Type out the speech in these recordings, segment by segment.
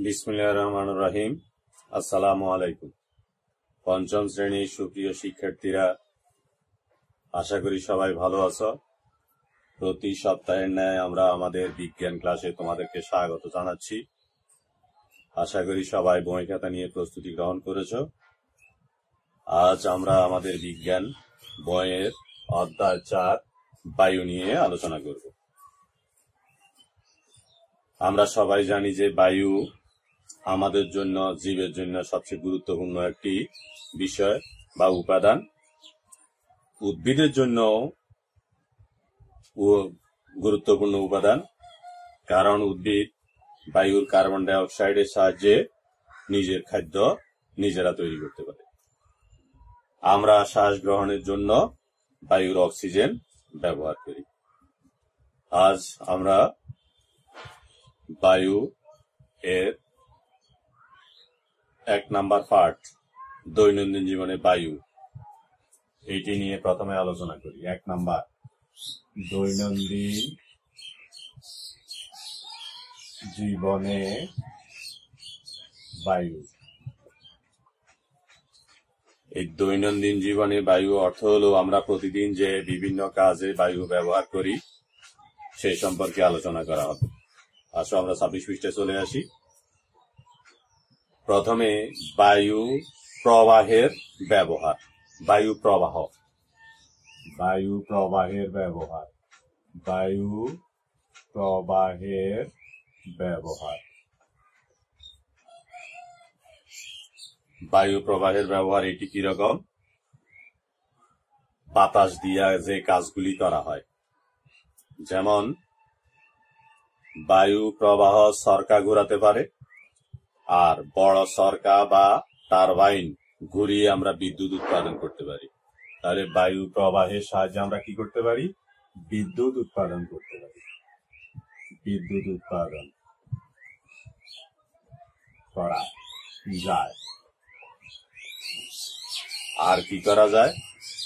বিসমিল্লাহির রহমানির রহিম। আসসালামু আলাইকুম। পঞ্চম শ্রেণীর সুপ্রিয় শিক্ষার্থীরা, আশা করি সবাই ভালো আছো। প্রতি সপ্তাহের ন্যায় আমরা আমাদের বিজ্ঞান ক্লাসে তোমাদেরকে স্বাগত জানাচ্ছি। আশা করি সবাই বই খাতা নিয়ে প্রস্তুতি গ্রহণ করেছো। আজ আমরা আমাদের বিজ্ঞান বইয়ের অধ্যায় 4 বায়ু নিয়ে আলোচনা করব। আমরা সবাই জানি যে বায়ু আমাদের জন্য, জীবের জন্য সবচেয়ে গুরুত্বপূর্ণ একটি বিষয় বা উপাদান। উদ্ভিদের জন্য গুরুত্বপূর্ণ উপাদান, কারণ উদ্ভিদ বায়ুর কার্বন ডাই অক্সাইডের সাহায্যে নিজের খাদ্য নিজেরা তৈরি করতে পারে। আমরা শ্বাস গ্রহণের জন্য বায়ুর অক্সিজেন ব্যবহার করি। আজ আমরা বায়ু এর 1 নাম্বার পার্ট, দৈনন্দিন জীবনে বায়ু, এইটি নিয়ে প্রথমে আলোচনা করি। 1 নাম্বার, দৈনন্দিন জীবনে বায়ু। এই দৈনন্দিন জীবনে বায়ু অর্থ হলো আমরা প্রতিদিন যে বিভিন্ন কাজে বায়ু ব্যবহার করি সেই সম্পর্কে আলোচনা করা হবে। আসো আমরা 26 পৃষ্ঠায় চলে আসি। প্রথমে বায়ু প্রবাহের ব্যবহার। বায়ু প্রবাহ, বায়ু প্রবাহের ব্যবহার, বায়ু প্রবাহের ব্যবহার। বায়ু প্রবাহের ব্যবহার এটি কিরকম? বাতাস দিয়া যে কাজগুলি করা হয়, যেমন বায়ু প্রবাহ সরকা ঘোরাতে পারে, আর বড় সরকা বা টারবাইন ঘুরিয়ে আমরা বিদ্যুৎ উৎপাদন করতে পারি। তাহলে বায়ু প্রবাহের সাহায্যে আমরা কি করতে পারি? বিদ্যুৎ উৎপাদন করতে পারি। বিদ্যুৎ উৎপাদন করা যায়। আর কি করা যায়?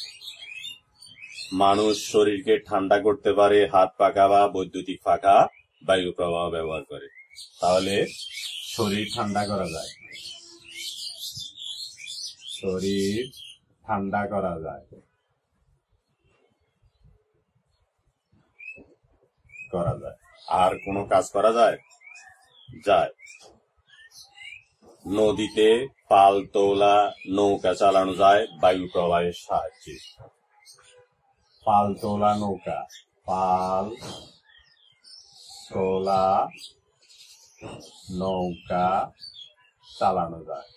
মানুষ শরীরকে ঠান্ডা করতে পারে, হাত পাখা বা বৈদ্যুতিক পাখা বায়ু প্রবাহ ব্যবহার করে। তাহলে শরীর ঠান্ডা করা যায়, শরীর ঠান্ডা করা যায়, করা যায়। আর কোনো কাজ করা যায়? যায়। নদীতে পাল তোলা নৌকা চালানো যায় বায়ু প্রবাহের সাহায্যে। পাল তোলা নৌকা, পাল তোলা নৌকা চালানো যায়,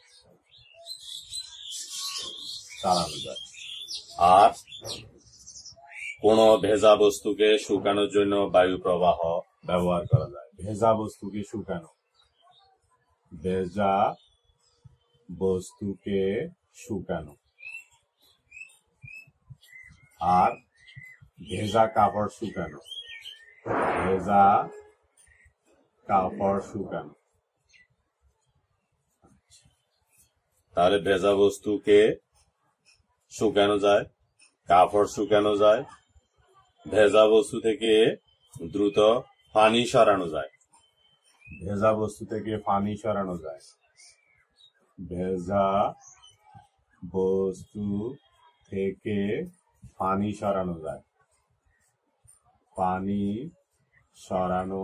চালানো যায়। আর কোন ভেজা বস্তুকে শুকানোর জন্য বায়ু প্রবাহ ব্যবহার করা যায়। ভেজা বস্তুকে শুকানো, ভেজা বস্তুকে শুকানো। আর ভেজা কাপড় শুকানো, ভেজা কাপড় শুকানো। তাহলে ভেজা বস্তুকে শুকানো যায়, কাপড় শুকানো যায়, ভেজা বস্তু থেকে দ্রুত পানি সরানো যায়। ভেজা বস্তু থেকে পানি সরানো যায়, ভেজা বস্তু থেকে পানি সরানো যায়, পানি সরানো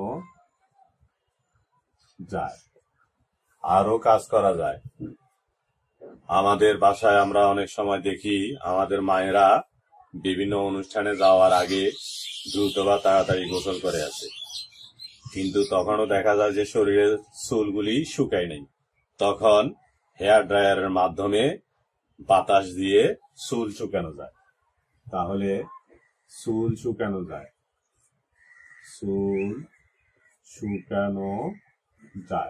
যায়। আরো কাজ করা যায়। আমাদের বাসায় আমরা অনেক সময় দেখি আমাদের মায়েরা বিভিন্ন অনুষ্ঠানে যাওয়ার আগে দ্রুত বা তাড়াতাড়ি গোসল করে আসে, কিন্তু তখনও দেখা যায় যে শরীরের চুলগুলি শুকায় নাই। তখন হেয়ার ড্রায়ারের মাধ্যমে বাতাস দিয়ে চুল শুকানো যায়। তাহলে চুল শুকানো যায়, চুল শুকানো যায়।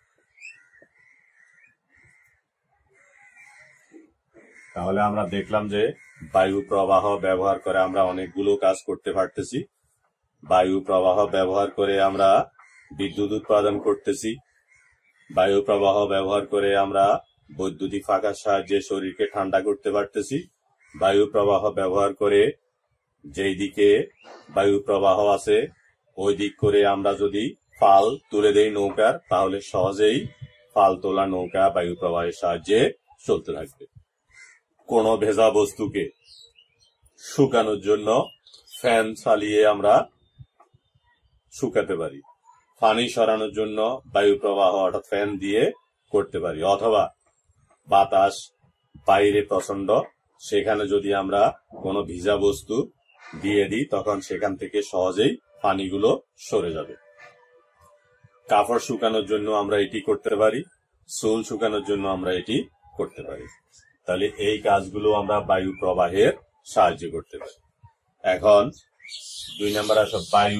তাহলে আমরা দেখলাম যে বায়ু প্রবাহ ব্যবহার করে আমরা অনেকগুলো কাজ করতে পারতেছি। বায়ু প্রবাহ ব্যবহার করে আমরা বিদ্যুৎ উৎপাদন করতেছি। বায়ু প্রবাহ ব্যবহার করে আমরা বৈদ্যুতিক পাখার সাহায্যে শরীরকে ঠান্ডা করতে পারতেছি। বায়ু প্রবাহ ব্যবহার করে যেই দিকে বায়ু প্রবাহ আছে ওই দিক করে আমরা যদি ফাল তুলে দেই নৌকার, তাহলে সহজেই ফাল তোলা নৌকা বায়ু প্রবাহের সাহায্যে চলতে থাকবে। কোনো ভেজা বস্তুকে শুকানোর জন্য ফ্যান চালিয়ে আমরা শুকাতে পারি। পানি সরানোর জন্য বায়ু প্রবাহ অর্থাৎ ফ্যান দিয়ে করতে পারি, অথবা বাতাস বাইরে প্রচন্ড, সেখানে যদি আমরা কোনো ভিজা বস্তু দিয়ে দিই তখন সেখান থেকে সহজেই পানিগুলো সরে যাবে। কাপড় শুকানোর জন্য আমরা এটি করতে পারি, চুল শুকানোর জন্য আমরা এটি করতে পারি। তাহলে এই কাজগুলো আমরা বায়ু প্রবাহের সাহায্যে করতে পারি। এখন 2 নম্বর আসো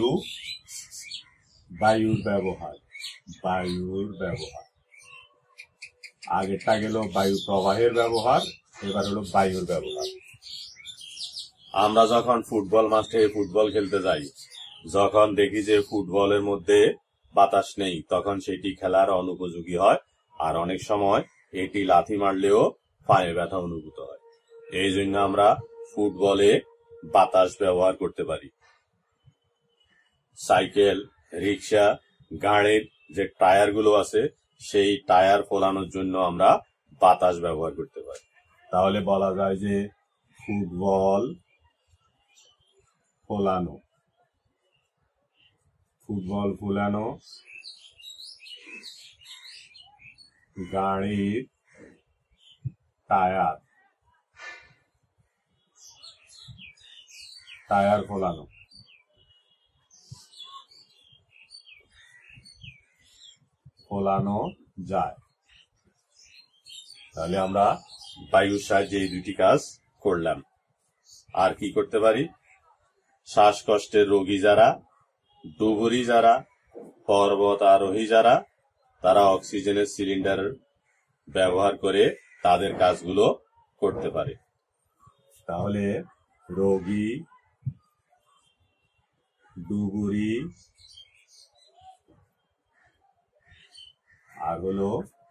বায়ুর ব্যবহার। আগেরটা গেল বায়ু প্রবাহের ব্যবহার, এবার হলো বায়ুর ব্যবহার। আমরা যখন ফুটবল মাঠে ফুটবল খেলতে যাই, যখন দেখি যে ফুটবলের মধ্যে বাতাস নেই, তখন সেটি খেলার অনুপযোগী হয়, আর অনেক সময় এটি লাথি মারলেও পায়ে ব্যথা অনুভূত হয়। এই জন্য আমরা ফুটবলে বাতাস ব্যবহার করতে পারি। সাইকেল, রিক্সা, গাড়ির যে টায়ার গুলো আছে, সেই টায়ার ফোলানোর জন্য আমরা বাতাস ব্যবহার করতে পারি। তাহলে বলা যায় যে ফুটবল ফোলানো, গাড়ির টায়ার ফোলানো যায়। তাহলে আমরা বায়ুর সাহায্যে এই দুটি কাজ করলাম। আর কি করতে পারি? শ্বাসকষ্টের রোগী যারা, ডুবুরি যারা, পর্বত আরোহী যারা, তারা অক্সিজেনের সিলিন্ডার ব্যবহার করে তাদের কাজগুলো করতে পারে। তাহলে রোগী, ডুবুরি আর হলো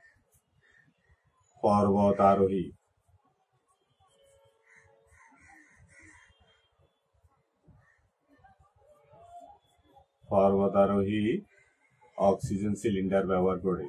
পর্বত আরোহী। অক্সিজেন সিলিন্ডার ব্যবহার করে।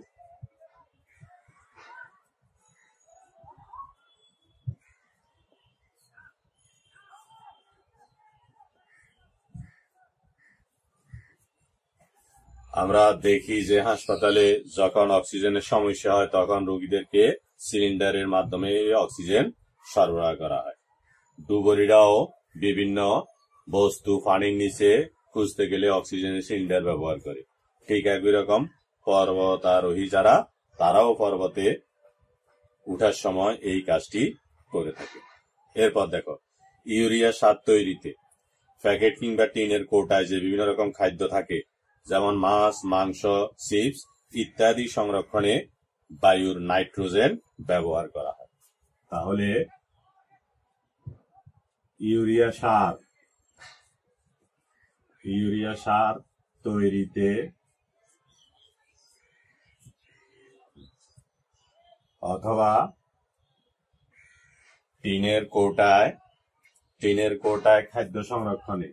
আমরা দেখি যে হাসপাতালে যখন অক্সিজেনের সমস্যা হয় তখন রোগীদেরকে সিলিন্ডারের মাধ্যমে অক্সিজেন সরবরাহ করা হয়। ডুবুরিরাও বিভিন্ন বস্তু পানির নিচে খুঁজতে গেলে অক্সিজেনের সিলিন্ডার ব্যবহার করে। ঠিক একই রকম পর্বত আরোহী যারা, তারাও পর্বতে উঠার সময় এই কাজটি করে থাকে। এরপর দেখো, ইউরিয়া সার তৈরিতে প্যাকেট কিংবা টিনের কৌটায় যে বিভিন্ন রকম খাদ্য থাকে, যেমন মাছ, মাংস, চিপস ইত্যাদি সংরক্ষণে বায়ুর নাইট্রোজেন ব্যবহার করা হয়। তাহলে ইউরিয়া সার তৈরিতে অথবা টিনের কৌটায় খাদ্য সংরক্ষণে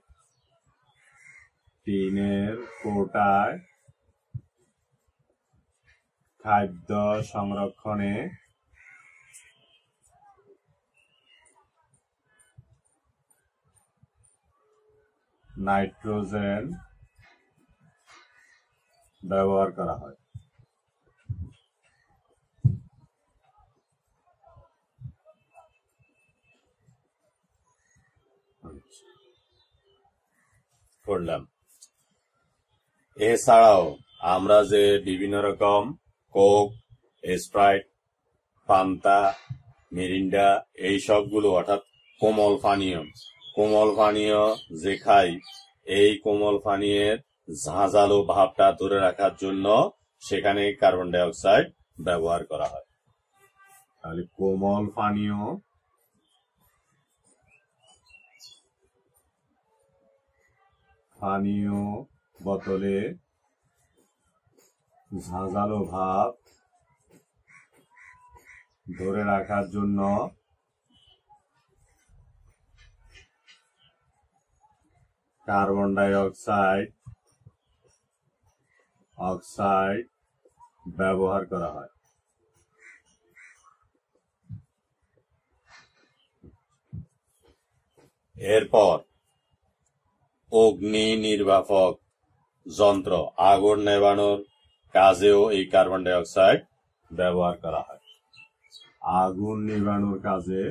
নাইট্রোজেন ব্যবহার করা হয়। করলাম। এছাড়াও আমরা যে বিভিন্ন রকম কোক, স্প্রাইট, ফান্তা, মিরিন্ডা এই সবগুলো অর্থাৎ কোমল পানীয় যে খাই, এই কোমল পানীয়ের ঝাঁঝালো ভাবটা ধরে রাখার জন্য সেখানে কার্বন ডাই অক্সাইড ব্যবহার করা হয়। তাহলে কোমল পানীয় বোতলে ঝাঁঝালো ভাব ধরে রাখার জন্য কার্বন ডাই অক্সাইড অক্সাইড ব্যবহার করা হয়। এরপর অগ্নি নির্বাপক যন্ত্র, আগুন নেভানোর কাজেও এই কার্বন ডাই অক্সাইড ব্যবহার করা হয়। আগুন নেভানোর কাজে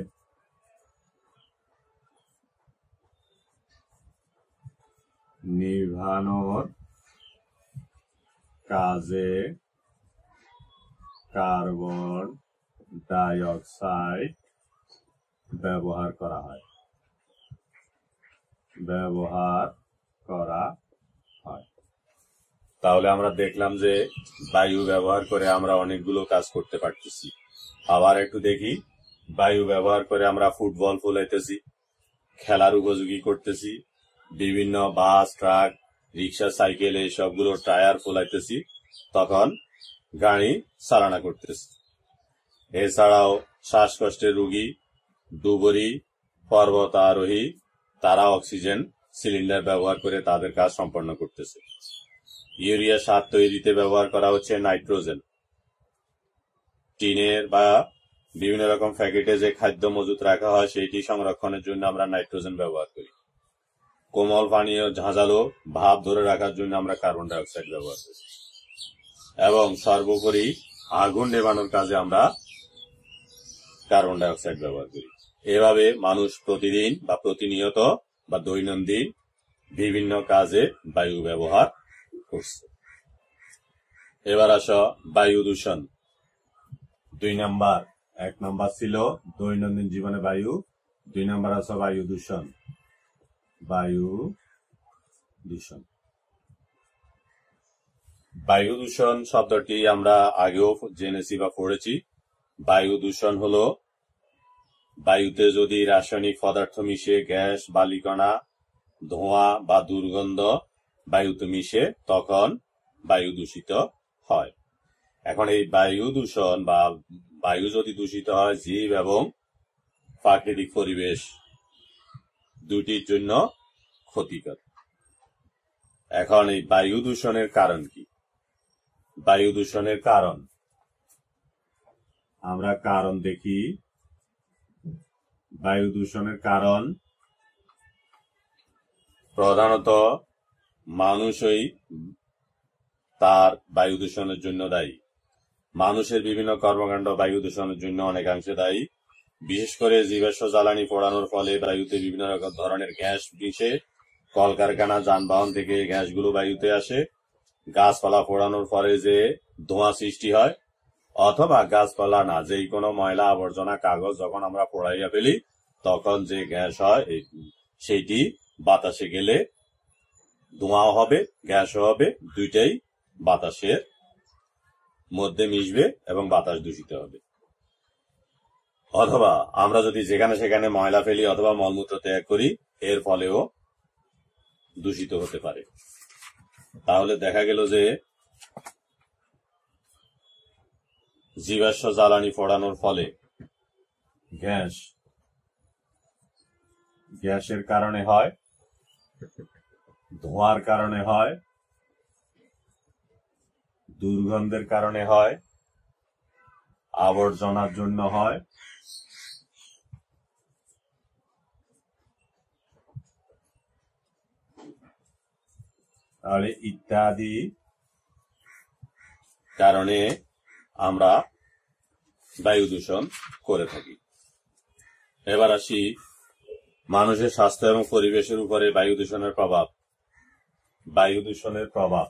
কার্বন ডাই অক্সাইড ব্যবহার করা হয়। তাহলে আমরা দেখলাম যে বায়ু ব্যবহার করে আমরা অনেকগুলো কাজ করতে পারতেছি। আবার একটু দেখি, বায়ু ব্যবহার করে আমরা ফুটবল ফুলাইতেছি, খেলার উপযোগী করতেছি, বিভিন্ন বাস, ট্রাক, রিক্সা, সাইকেল এই সবগুলো টায়ার ফুলাইতেছি, তখন গাড়ি চালনা করতেছি। এছাড়াও শ্বাসকষ্টের রোগী, ডুবুরি, পর্বত আরোহী, তারা অক্সিজেন সিলিন্ডার ব্যবহার করে তাদের কাজ সম্পন্ন করতেছে। ইউরিয়া সার তৈরিতে ব্যবহার করা হচ্ছে নাইট্রোজেন। টিনের বা বিভিন্ন রকম প্যাকেটে যে খাদ্য মজুত রাখা হয় সেটি সংরক্ষণের জন্য আমরা নাইট্রোজেন ব্যবহার করি। কোমল পানীয় ঝাঁঝালো ভাব ধরে রাখার জন্য আমরা কার্বন ডাই অক্সাইড ব্যবহার করি। এবং সর্বোপরি আগুন নেভানোর কাজে আমরা কার্বন ডাই অক্সাইড ব্যবহার করি। এভাবে মানুষ প্রতিদিন বা প্রতিনিয়ত বা দৈনন্দিন বিভিন্ন কাজে বায়ু ব্যবহার করছে। এবার আসো বায়ু দূষণ। 2 নাম্বার। 1 নাম্বার ছিল দৈনন্দিন জীবনে বায়ু, 2 নাম্বার আছে বায়ু দূষণ। বায়ু দূষণ শব্দটি আমরা আগেও জেনেছি বা পড়েছি। বায়ু দূষণ হলো বায়ুতে যদি রাসায়নিক পদার্থ মিশে গ্যাস, বালিকণা, ধোঁয়া বা দুর্গন্ধ বায়ুতে মিশে তখন বায়ু দূষিত হয়। এখন এই বায়ু দূষণ বা বায়ু যদি দূষিত হয় জীব এবং প্রাকৃতিক পরিবেশ দুটির জন্য ক্ষতিকর। এখন এই বায়ু দূষণের কারণ কি? বায়ু দূষণের কারণ আমরা দেখি। বায়ু দূষণের কারণ প্রধানত মানুষই তার বায়ু দূষণের জন্য দায়ী। মানুষের বিভিন্ন কর্মকাণ্ড বায়ু দূষণের জন্য অনেকাংশে দায়ী। বিশেষ করে জীবাশ্ম জ্বালানি পোড়ানোর ফলে বায়ুতে বিভিন্ন রকম ধরনের গ্যাস মিশে, কলকারখানা, যানবাহন থেকে গ্যাসগুলো বায়ুতে আসে, গাছপালা পোড়ানোর ফলে যে ধোঁয়া সৃষ্টি হয়, অথবা গাছপালা না, যেই কোনো ময়লা আবর্জনা, কাগজ যখন আমরা পোড়াইয়া ফেলি তখন যে গ্যাস হয় সেইটি বাতাসে গেলে ধোঁয়াও হবে, গ্যাসও হবে, দুইটাই বাতাসের মধ্যে মিশবে এবং বাতাস দূষিত হবে। অথবা আমরা যদি যেখানে সেখানে ময়লা ফেলি অথবা মলমূত্র ত্যাগ করি, এর ফলেও দূষিত হতে পারে। তাহলে দেখা গেল যে জীবাশ্ম জ্বালানি পোড়ানোর ফলে গ্যাসের কারণে হয়, ধোঁয়ার কারণে হয়, দুর্গন্ধের কারণে হয়, আবর্জনার জন্য হয়, তাহলে ইত্যাদি কারণে আমরা বায়ু দূষণ করে থাকি। এবার আসি মানুষের স্বাস্থ্য এবং পরিবেশের উপরে বায়ু দূষণের প্রভাব। বায়ু দূষণের প্রভাব,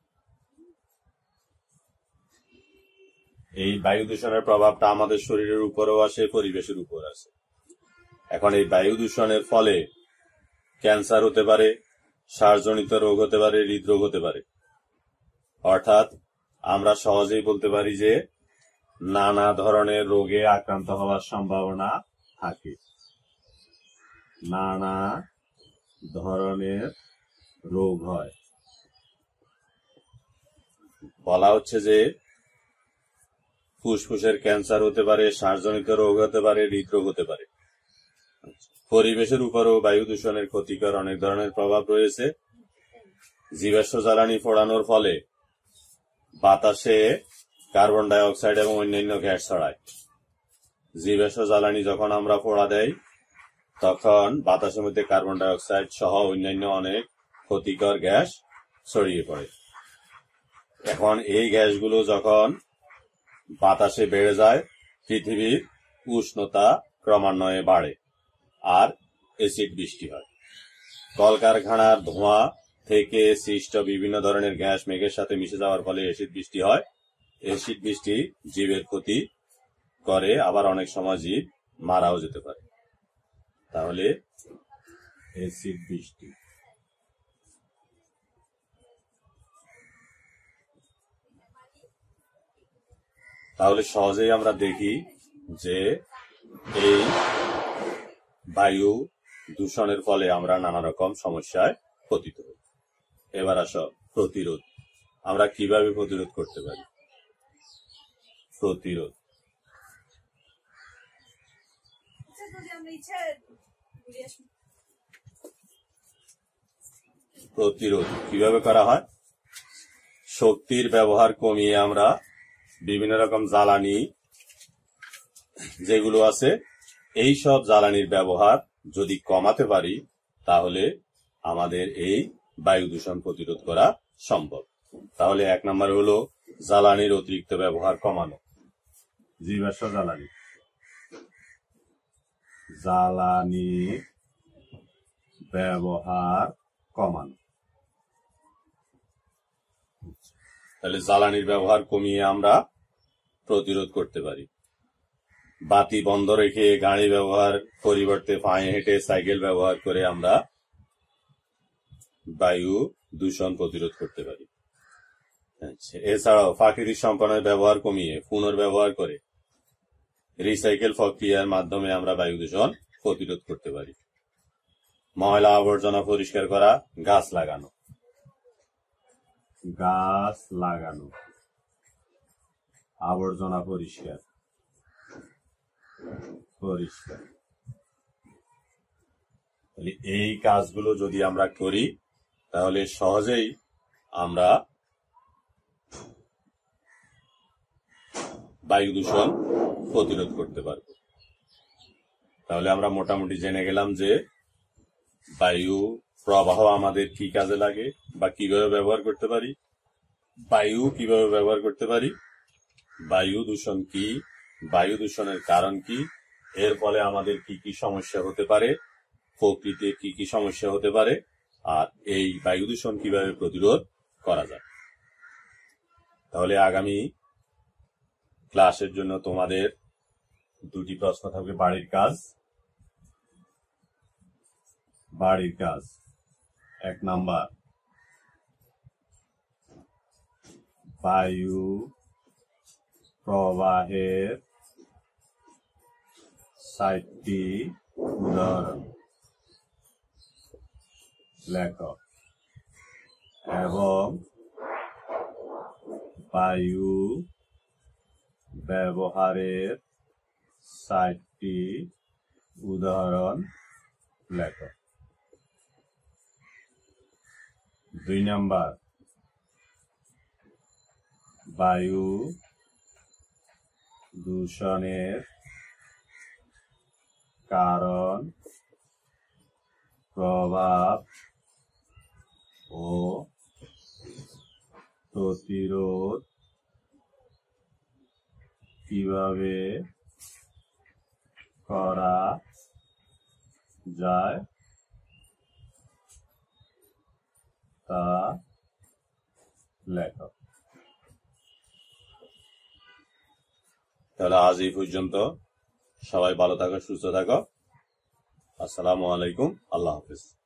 এই বায়ু দূষণের প্রভাবটা আমাদের শরীরের উপরেও আসে, পরিবেশের উপর আসে। এখন এই বায়ু দূষণের ফলে ক্যান্সার হতে পারে, শ্বাসজনিত রোগ হতে পারে, হৃদরোগ হতে পারে। অর্থাৎ আমরা সহজেই বলতে পারি যে নানা ধরনের রোগে আক্রান্ত হওয়ার সম্ভাবনা থাকে। নানা ধরনের রোগ হয়। বলা হচ্ছে যে ফুসফুসের ক্যান্সার হতে পারে, শ্বাসজনিত রোগ হতে পারে, হৃদরোগ হতে পারে। পরিবেশের উপরও বায়ু দূষণের ক্ষতিকর অনেক ধরনের প্রভাব রয়েছে। জীবাশ্ম জ্বালানি পোড়ানোর ফলে বাতাসে কার্বন ডাই অক্সাইড এবং অন্যান্য গ্যাস ছড়ায়। জীবাশ্ম জ্বালানি যখন আমরা পোড়া দেই তখন বাতাসের মধ্যে কার্বন ডাই অক্সাইড সহ অন্যান্য অনেক ক্ষতিকর গ্যাস ছড়িয়ে পড়ে। এখন এই গ্যাসগুলো যখন বাতাসে বেড়ে যায়, পৃথিবীর উষ্ণতা ক্রমান্বয়ে বাড়ে আর এসিড বৃষ্টি হয়। কলকারখানার ধোঁয়া থেকে সৃষ্ট বিভিন্ন ধরনের গ্যাস মেঘের সাথে মিশে যাওয়ার ফলে এসিড বৃষ্টি হয়। এসিড বৃষ্টি জীবের ক্ষতি করে, আবার অনেক সময় জীব মারাও যেতে পারে। তাহলে এসিড বৃষ্টি। তাহলে সহজেই আমরা দেখি যে এই বায়ু দূষণের ফলে আমরা নানা রকম সমস্যায় পতিত হই। এবার আসো প্রতিরোধ। আমরা কিভাবে প্রতিরোধ করতে পারি? প্রতিরোধ প্রতিরোধ কিভাবে করা হয়? শক্তির ব্যবহার কমিয়ে আমরা বিভিন্ন রকম জ্বালানি যেগুলো আছে এই সব জ্বালানির ব্যবহার যদি কমাতে পারি তাহলে আমাদের এই বায়ু দূষণ প্রতিরোধ করা সম্ভব। তাহলে 1 নম্বর হলো জ্বালানির অতিরিক্ত ব্যবহার কমানো। জীবাশ্ম জ্বালানি ব্যবহার কমানো। তাহলে জ্বালানির ব্যবহার কমিয়ে আমরা প্রতিরোধ করতে পারি। বাতি বন্ধ রেখে গাড়ি ব্যবহার পরিবর্তে পায়ে হেঁটে সাইকেল ব্যবহার করে আমরা বায়ু দূষণ প্রতিরোধ করতে পারি। এছাড়াও প্রাকৃতিক সম্পদের ব্যবহার কমিয়ে পুনর্ব্যবহার করে রিসাইকেল প্রক্রিয়ার মাধ্যমে আমরা বায়ু দূষণ প্রতিরোধ করতে পারি। ময়লা আবর্জনা পরিষ্কার করা, গাছ লাগানো। আবর্জনা পরিষ্কার। তাহলে এই কাজগুলো যদি আমরা করি তাহলে সহজেই আমরা বায়ু দূষণ প্রতিরোধ করতে পারব। তাহলে আমরা মোটামুটি জেনে গেলাম যে বায়ু প্রবাহ আমাদের কি কাজে লাগে বা কিভাবে ব্যবহার করতে পারি, বায়ু কিভাবে ব্যবহার করতে পারি, বায়ু দূষণ কি, বায়ু দূষণের কারণ কি, এর ফলে আমাদের কি কি সমস্যা হতে পারে, প্রকৃতির কি কি সমস্যা হতে পারে, আর এই বায়ু দূষণ কিভাবে প্রতিরোধ করা যায়। তাহলে আগামী ক্লাসের জন্য তোমাদের 2টি প্রশ্ন থাকবে। বাড়ির কাজ 1 নাম্বার, বায়ু প্রবাহের 4টি উদাহরণ লেখো এবং বায়ু ব্যবহারের 4টি উদাহরণ লেখো। 2 নাম্বার, বায়ু দূষণের কারণ, প্রভাব ও প্রতিরোধ কিভাবে করা যায় তা লেখো। তাহলে আজ এই পর্যন্ত। সবাই ভালো থাকো, সুস্থ থাকো। আসসালামু আলাইকুম। আল্লাহ হাফিজ।